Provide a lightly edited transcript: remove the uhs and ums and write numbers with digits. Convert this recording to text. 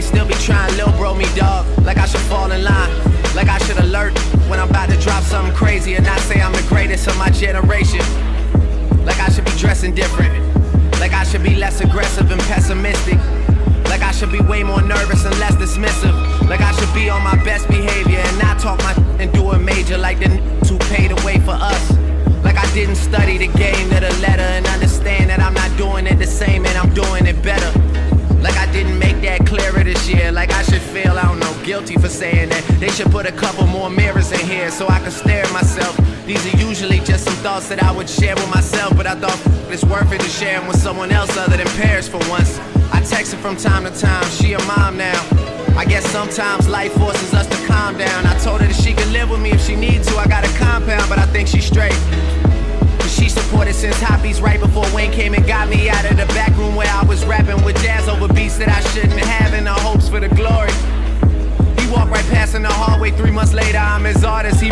still be trying, lil' bro me dog. Like I should fall in line, like I should alert when I'm about to drop something crazy and not say I'm the greatest of my generation. Like I should be dressing different, like I should be less aggressive and pessimistic, like I should be way more nervous and less dismissive, like I should be on my best behavior and not talk my and do it major like the who paid the way for us. Like I didn't study the game to the letter and understand that I'm not doing it the same and I'm doing it better. Like I didn't make that clearer this year. Like I should feel, I don't know, guilty for saying that. They should put a couple more mirrors in here so I can stare at myself. These are usually just some thoughts that I would share with myself, but I thought it's worth it to share them with someone else other than Paris for once. I text her from time to time, she a mom now. I guess sometimes life forces us to calm down. I told her that she could live with me if she needs to. I got a compound, but I think she's straight. She supported since Hoppies right before Wayne came and got me out of the back room where I was rapping with jazz over beats that I shouldn't have in the hopes for the glory. He walked right past in the hallway 3 months later, I'm his artist.